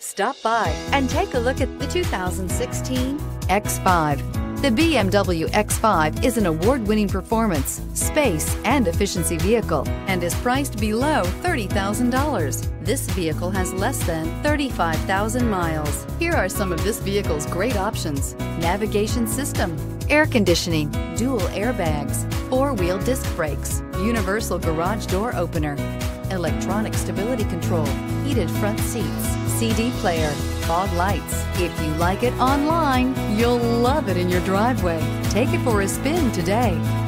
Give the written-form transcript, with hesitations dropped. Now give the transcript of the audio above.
Stop by and take a look at the 2016 X5. The BMW X5 is an award-winning performance, space, and efficiency vehicle and is priced below $30,000. This vehicle has less than 35,000 miles. Here are some of this vehicle's great options: navigation system, air conditioning, dual airbags, four-wheel disc brakes, universal garage door opener, electronic stability control, heated front seats, CD player, fog lights. If you like it online, you'll love it in your driveway. Take it for a spin today.